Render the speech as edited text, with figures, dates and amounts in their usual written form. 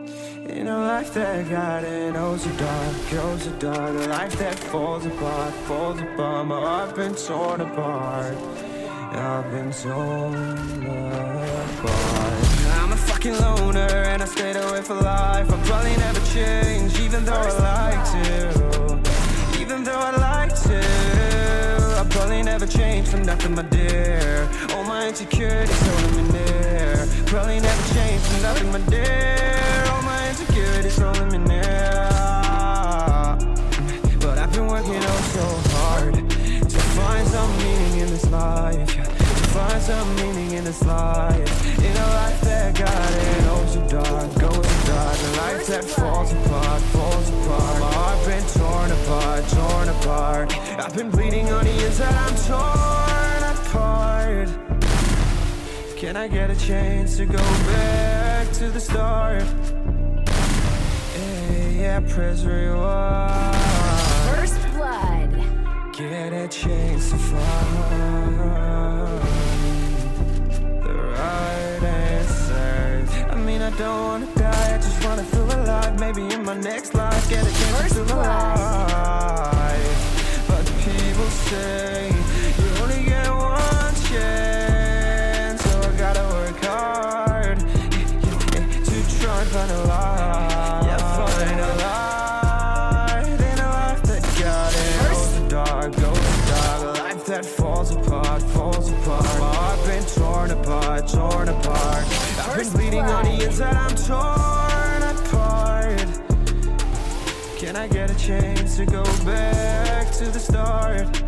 In a life that got it, oh so dark, a life that falls apart, my heart been torn apart, I've been torn apart. I'm a fucking loner and I stayed away for life. I'll probably never change, even though I like to, even though I like to. I'll probably never change for nothing, my dear. All my insecurities holding me near. Probably never change for nothing, my dear. All my insecurities holding me near. But I've been working oh so hard to find some meaning in this life, to find some meaning in this life. In a life that got it oh so dark, goes so dark. A life that falls apart, my heart been torn apart, I've been bleeding on the inside, I'm torn apart. Can I get a chance to go back to the start? Yeah, press rewind. First blood. Get a chance to find the right answers. I mean, I don't wanna die, I just wanna feel alive. Maybe in my next life, get a chance to feel alive. But people say you only get one chance, so I gotta work hard to try and find a life. Yeah, find a life in a life that got it goes so dark, a life that falls apart, my heart been torn apart, I've been bleeding on the inside, I'm torn apart. Can I get a chance to go back to the start?